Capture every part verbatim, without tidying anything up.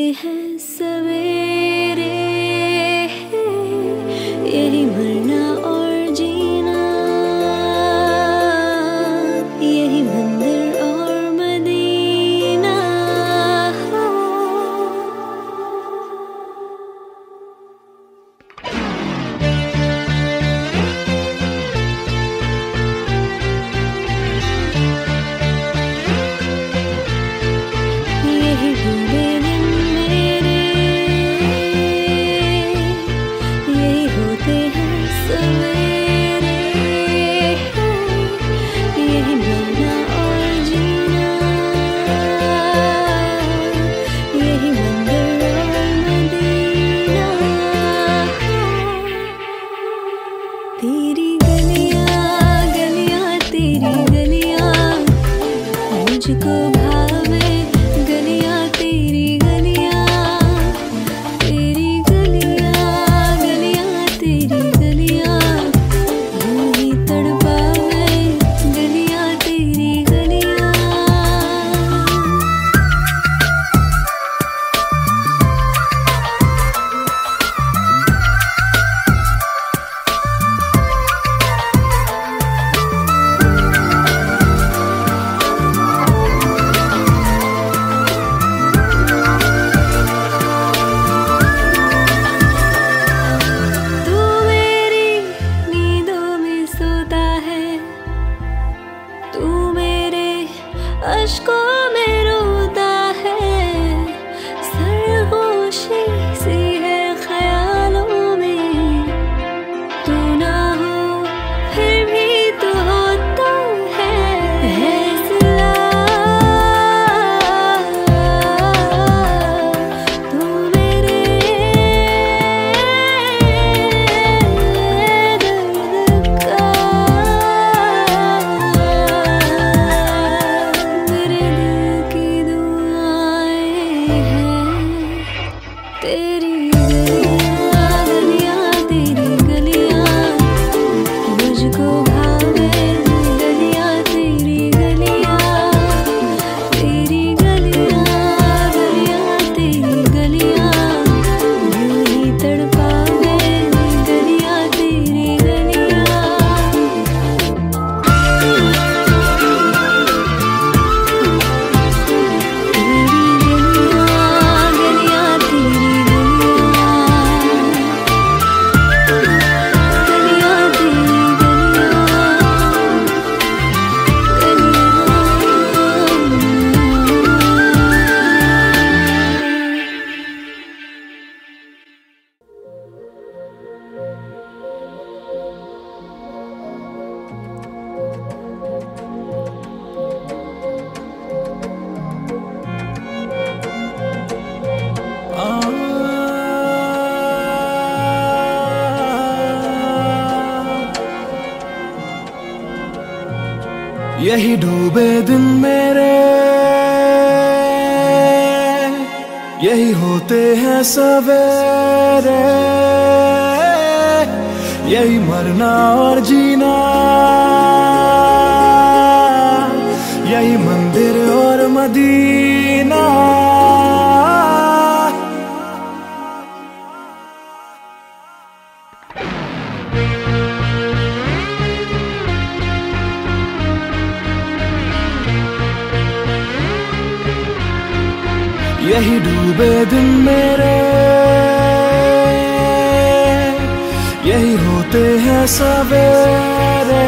हैं सवेरे, यही मरना और जीना, यही मंदिर और मदीना। यही डूबे दिन मेरे, यही होते हैं सवेरे, यही मरना और जीना, यही मंदिर और मदीना। तेरी गलियां गलियां तेरी गलियां मुझको भावे, गलियां तेरी गलियां, तेरी गलियां गलियां तेरी गलियां यूं ही तड़पावे, गलियां तेरी गलियां। तू मेरी नींदों में सोता है, तू मेरे अश्कों में रोता है, सरगोशी सी है ख्यालों में, तू ना हो फिर भी तो होता है, है सिला तू मेरे दर्द का, मेरे दिल की दुआएं हैं। तेरी गलियां गलियां तेरी गलियां मुझको भावे, गलियां तेरी गलियां, तेरी गलियां गलियां तेरी गलियां यूं ही तड़पावे, गलियां तेरी गलियां। तेरी गलियां गलियां तेरी गलियां, गलियां यही डूबे दिन मेरे, यही होते हैं सवेरे, यही मरना और जीना, यही मंदिर और मदीना। यही डूबे दिन मेरे, यही होते हैं सवेरे,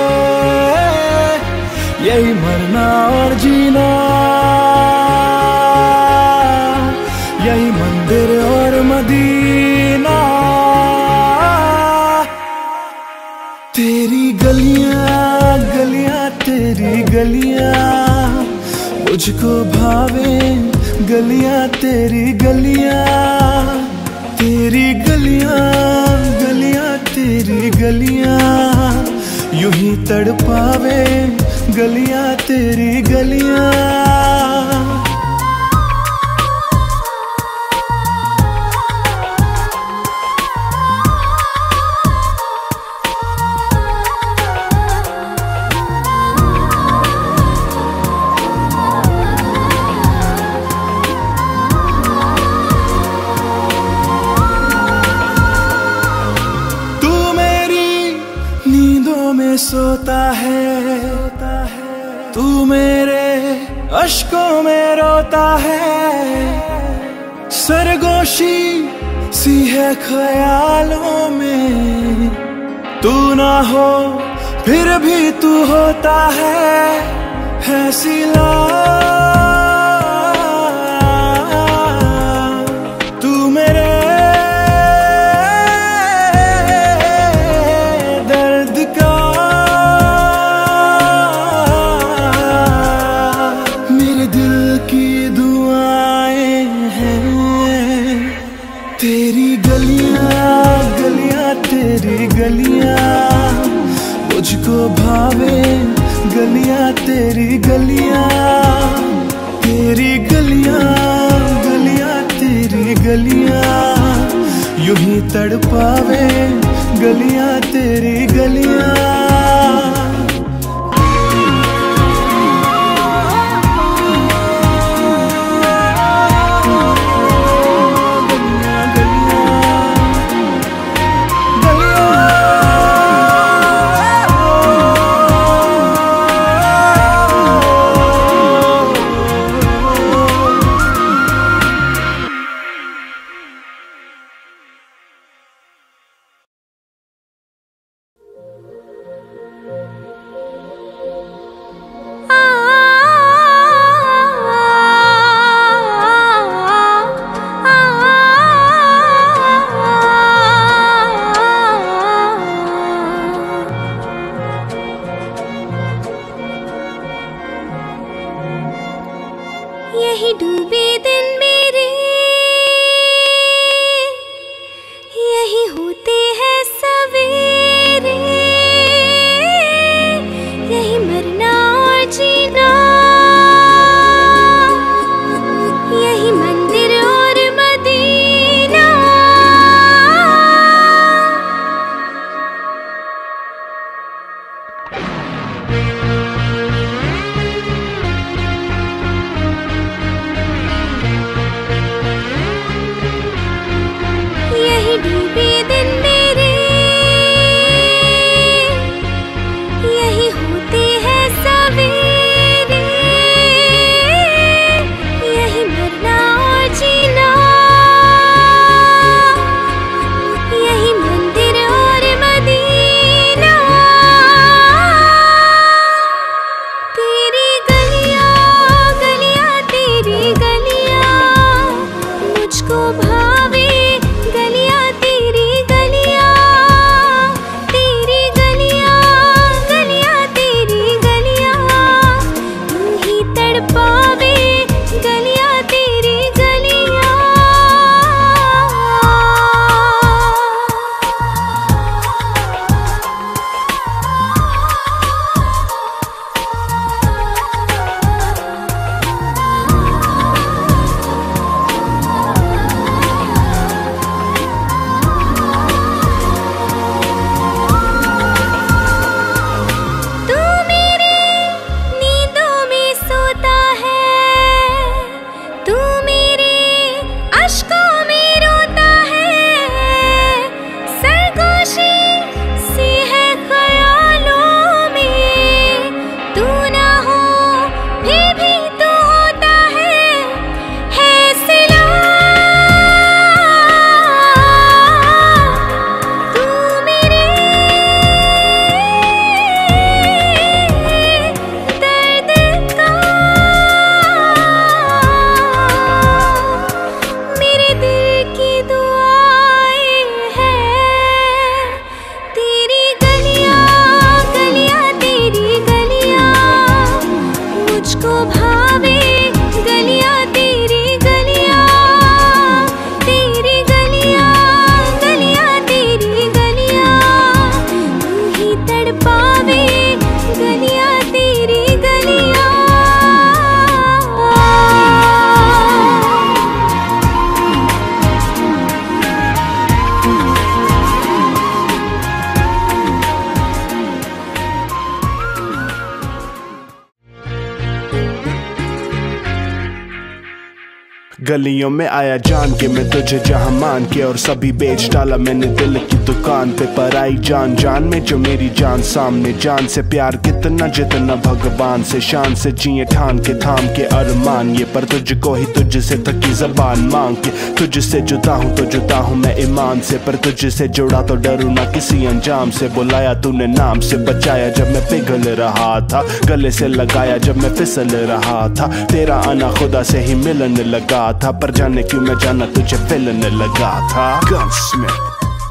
यही मरना और जीना, यही मंदिर और मदीना। तेरी गलियां गलियां तेरी गलियां मुझको भावे, गलियां तेरी गलियां, तेरी गलियां गलियां तेरी गलियां यूं ही तड़पावे, गलियां तेरी गलियां। सोता है तू मेरे अश्कों में रोता है, सरगोशी सी है ख्यालों में, तू ना हो फिर भी तू होता है, है सिला तू मेरे दर्द का, मेरे दिल की दुआएं हैं, तेरी गलियां गलियां तेरी गलियां मुझको भावे, गलियां तेरी गलियां, तेरी गलियां गलियां तेरी गलियां यूं ही तड़पावे, गलियां तेरी गलियां। गलियों में आया जान के मैं तुझे जहां मान के, और सभी बेच डाला मैंने दिल की दुकान पे। पर आई जान जान में जो मेरी जान सामने, जान से प्यार कितना जितना भगवान से, शान से जिए ठान के थाम के अरमान ये, पर तुझको ही तुझसे थकी जबान मांग के। तुझसे जुदा हूँ तो जुदा हूँ मैं ईमान से, पर तुझसे जुड़ा तो डरूं ना किसी अंजाम से। बुलाया तूने नाम से, बचाया जब मैं पिघल रहा था, गले से लगाया जब मैं फिसल रहा था। तेरा आना खुदा से ही मिलन लगा था, पर जाने क्यों मैं जाना तुझे फिलन लगा था। Gunsmith।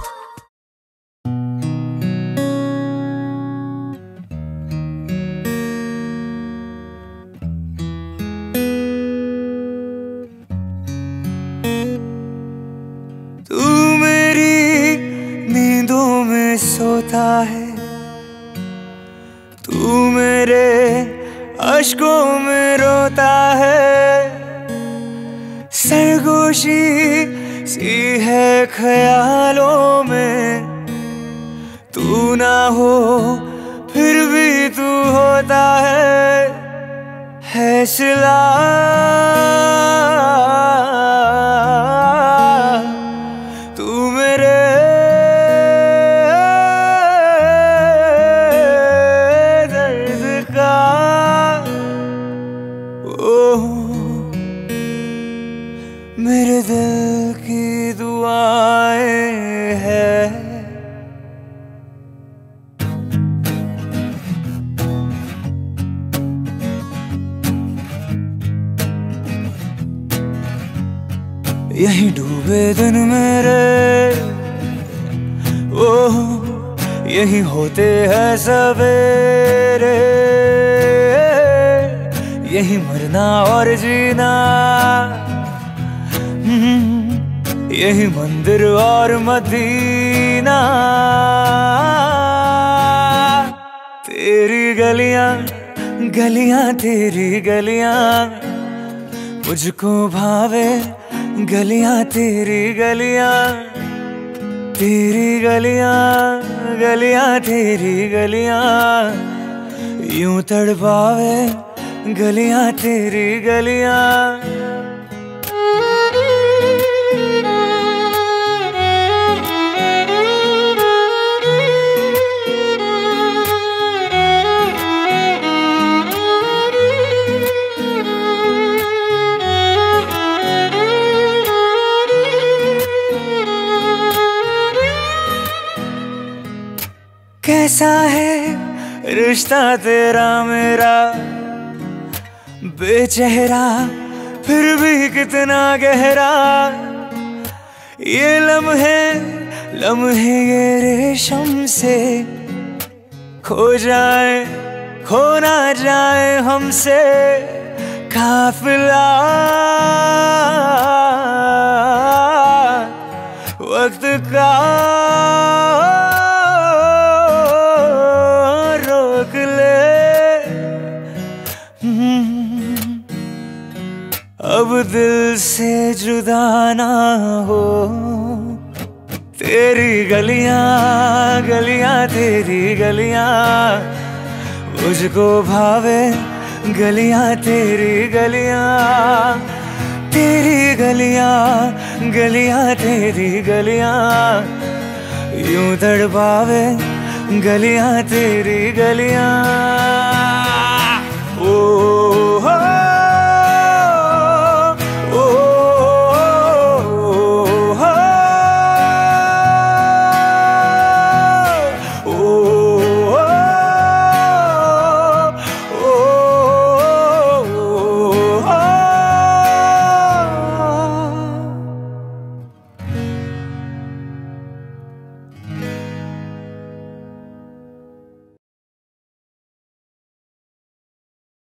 तू मेरी नींदों में सोता है, तू मेरे अश्कों में रोता है। सरगोशी सी है ख्यालों में, तू ना हो फिर भी तू होता है। है सिला तू मेरे दर्द का, ओ मेरे दिल की दुआएं हैं। यहीं डूबे दिन मेरे, ओह यहीं होते हैं सवेरे। यहीं मरना और जीना, यही मंदिर और मदीना। तेरी गलियां गलियां तेरी गलियां मुझको भावे, गलियां तेरी गलियां, तेरी गलियां गलियां तेरी गलियां यूं तड़पावे, गलियां तेरी गलियां। कैसा है रिश्ता तेरा मेरा, बेचेहरा फिर भी कितना गहरा। ये लम्हे लम्हे ये रेशम से खो जाए, खो ना जाए हमसे काफिला। वक्त का रोक ले, अब दिल से जुदा ना हो। तेरी गलियां गलियां तेरी गलियां मुझको भावे, गलियां तेरी गलियां, तेरी गलियां गलियां तेरी गलियां यूं तड़पावे, गलियां तेरी गलियां। ओ हो